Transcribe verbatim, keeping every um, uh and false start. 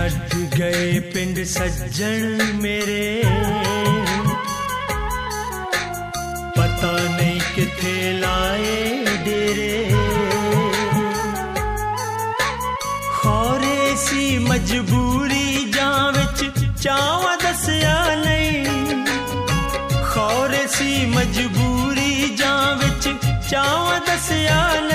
छड़ गए पिंड सज्जन मेरे, पता नहीं किथे लाए डेरे। खौरे सी मजबूरी जां विच चावा दसिया नहीं, खौरे सी मजबूरी जां विच चावा दसिया